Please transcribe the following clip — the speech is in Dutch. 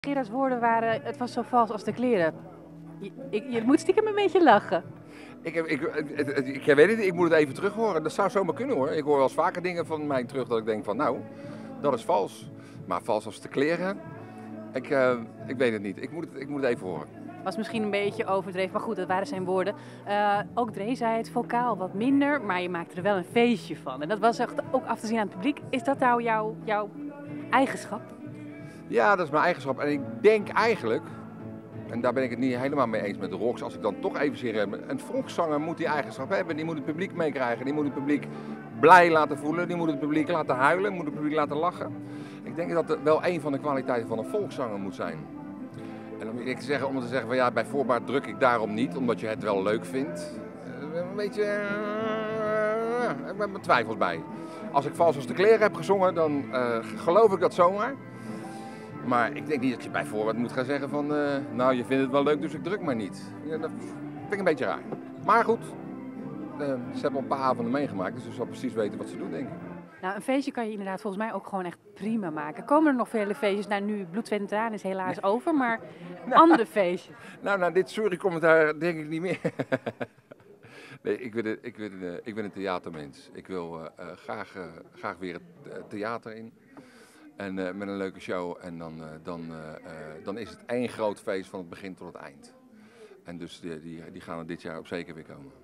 Gerard's woorden waren, het was zo vals als de kleren. Je moet stiekem een beetje lachen. Ik weet het niet, ik moet het even terug horen. Dat zou zomaar kunnen hoor. Ik hoor wel eens vaker dingen van mij terug dat ik denk van nou, dat is vals. Maar vals als de kleren, ik weet het niet. Ik moet het even horen. Was misschien een beetje overdreven, maar goed, dat waren zijn woorden. Ook Dre zei het vocaal wat minder, maar je maakte er wel een feestje van. En dat was echt ook af te zien aan het publiek. Is dat nou jouw eigenschap? Ja, dat is mijn eigenschap. En ik denk eigenlijk, en daar ben ik het niet helemaal mee eens met de Rox, als ik dan toch even zeg, een volkszanger moet die eigenschap hebben. Die moet het publiek meekrijgen, die moet het publiek blij laten voelen, die moet het publiek laten huilen, moet het publiek laten lachen. Ik denk dat dat wel een van de kwaliteiten van een volkszanger moet zijn. En om te zeggen van ja, bij voorbaat druk ik daarom niet, omdat je het wel leuk vindt. Een beetje, ik heb mijn twijfels bij. Als ik vals als de kleren heb gezongen, dan geloof ik dat zomaar. Maar ik denk niet dat je bij voorbaat moet gaan zeggen van, nou je vindt het wel leuk, dus ik druk maar niet. Ja, dat vind ik een beetje raar. Maar goed, ze hebben een paar avonden meegemaakt, dus ze zal precies weten wat ze doen, denk ik. Nou, een feestje kan je inderdaad volgens mij ook gewoon echt prima maken. Komen er nog vele feestjes? Nou, nu Bloed, Zweet en Tranen is helaas over, maar andere feestjes. Nou, na dit sorry-commentaar denk ik niet meer. Nee, ik ben een theatermens. Ik wil graag weer het theater in. En met een leuke show. En dan is het één groot feest van het begin tot het eind. En dus die gaan er dit jaar ook zeker weer komen.